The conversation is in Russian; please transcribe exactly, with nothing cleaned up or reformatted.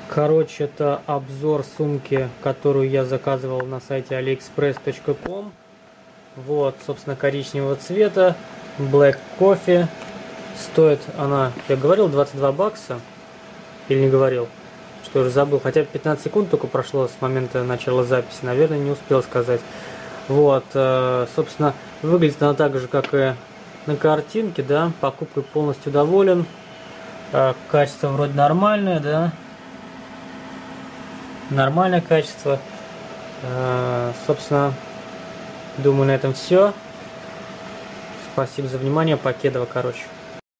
Короче, это обзор сумки, которую я заказывал на сайте алиэкспресс точка ком. Вот, собственно, коричневого цвета, Black Coffee. Стоит она, я говорил, двадцать два бакса. Или не говорил? Что уже забыл. Хотя пятнадцать секунд только прошло с момента начала записи. Наверное, не успел сказать. Вот, собственно, выглядит она так же, как и на картинке, да. Покупкой полностью доволен. Качество вроде нормальное, да. Нормальное качество. Собственно, думаю, на этом все. Спасибо за внимание. Покедова, короче.